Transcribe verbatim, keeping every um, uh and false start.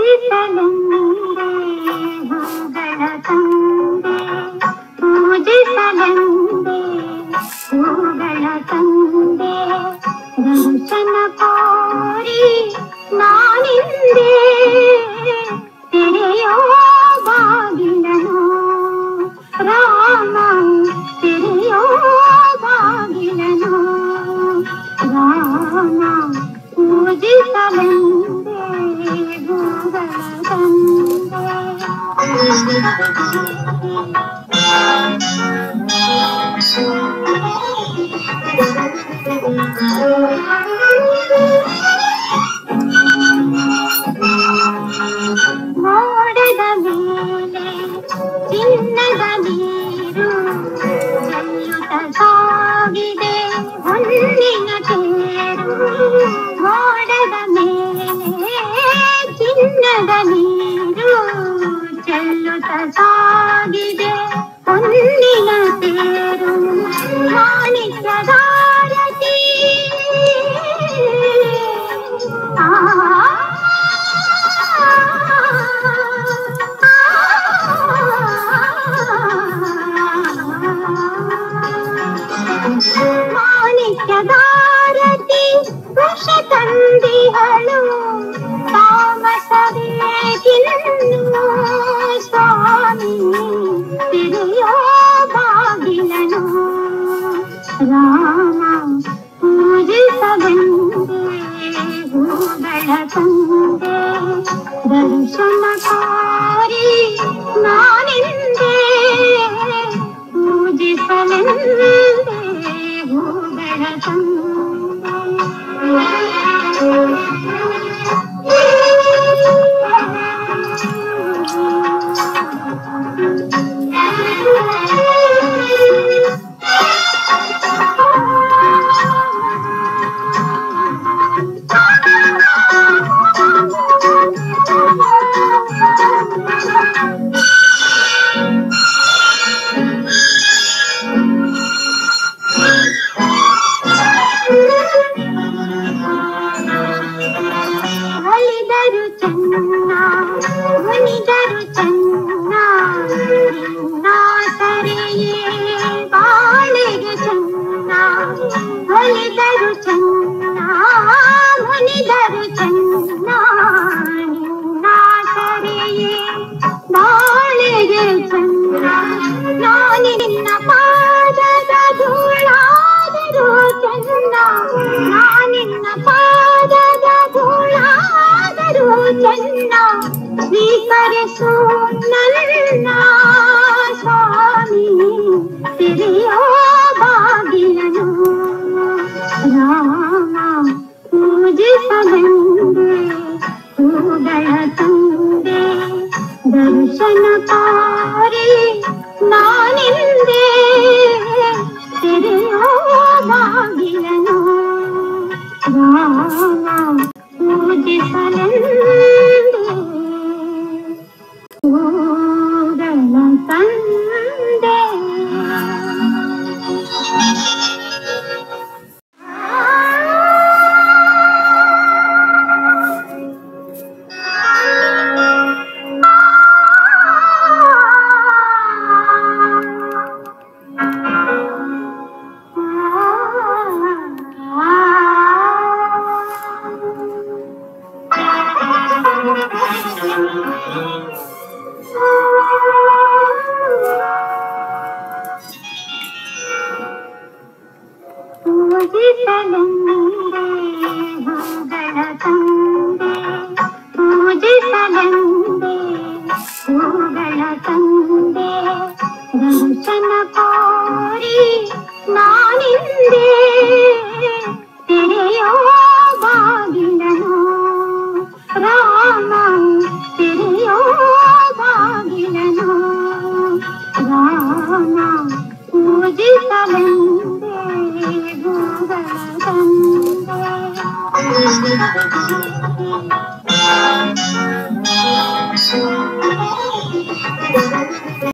ಪೂಜಿಸಲೆಂದೇ ಹೂಗಳ ತಂದೆ, ಪೂಜಿಸಲೆಂದೇ ಹೂಗಳ ತಂದೆ, ದರ್ಶನ ಕೋರಿ ನಾನಿಂದೆ ತೆರೆಯೋ ಬಾಗಿಲನು ರಾಮ, ತೆರೆಯೋ ಬಾಗಿಲನು ರಾಮ, ಪೂಜಿಸಲೆಂದೇ ಹೂಗಳ ತಂದೆ. ಮೋಡದ ಮೇಲೆ ಚಿನ್ನದ ನೀರು ಚೆಲ್ಲುತ್ತ ಸಾಗಿದೆ ಹೊನ್ನಿನ ತೇರು, ಮೋಡದ ಮೇಲೆ ಚಿನ್ನದ ನೀರು ಚೆಲ್ಲುತ್ತ ಸಾಗಿದೆ ಹೊನ್ನಿನ ತೇರು, ಮಾಣಿಕ್ಯದಾರತಿ ಆ ಮಾಣಿಕ್ಯದಾರತಿ ವೃಷ ತಂದಿಹಳು ತಾಮಸವೇಕಿನ್ನು ಸ್ವಾಮಿ, ತೆರೆಯೋ ಬಾಗಿಲನು ರಾಮ, ಪೂಜಿಸಲೆಂದೇ ಹೂಗಳ ತಂದೆ, ದರ್ಶನ ಕೋರಿ ನಾನಿಂದೆ ಪೂಜಿಸಲೆಂದೇ ಹೂಗಳ ತಂದೆ. ಒಲಿದರು ಚೆನ್ನ ಮುನಿದರು ಚೆನ್ನ ನಿನ್ನ ಸರೆಯೇ ಬಾಳೆಗೆ ಚೆನ್ನ, ಒಲಿದರು ಚೆನ್ನ ಮುನಿದರು ಚೆನ್ನ ನಿನ್ನ ಸರೆಯೇ ಬಾಳೆಗೆ ಚೆನ್ನ, ನಾನಿನ್ನ ಪಾದದ ಧೂಳಾದರೂ ಚೆನ್ನ, ನಾನಿನ್ನ ಪಾದದ ಧೂಳಾದರೂ ಚೆನ್ನ, ಸ್ವೀಕರಿಸು ನನ್ನ ಸ್ವಾಮಿ, ತೆರೆಯೋ ಬಾಗಿಲನು ರಾಮ, ಪೂಜಿಸಲೆಂದೇ ಹೂಗಳ ತಂದೆ, ದರ್ಶನ ಕೋರಿ ನಾನಿಂದೆ ತೆರೆಯೋ ಬಾಗಿಲನು ರಾಮ, ಪೂಜಿಸಲೆಂದೇ ಹೂಗಳ ತಂದೆ. ಪೂಜಿಸಲೆಂದೇ ಹೂಗಳ ತಂದೆ, ಪೂಜಿಸಲೆಂದೇ ಹೂಗಳ ತಂದೆ, ದರ್ಶನ ಕೋರಿ ನಾನಿಂದೆ ತೆರೆಯೋ ಬಾಗಿಲನು ರಾಮ, ತೆರೆಯೋ ಬಾಗಿಲನು ರಾಮ, ಪೂಜಿಸಲೆಂದೇ ಹೂಗಳ ತಂದೆ.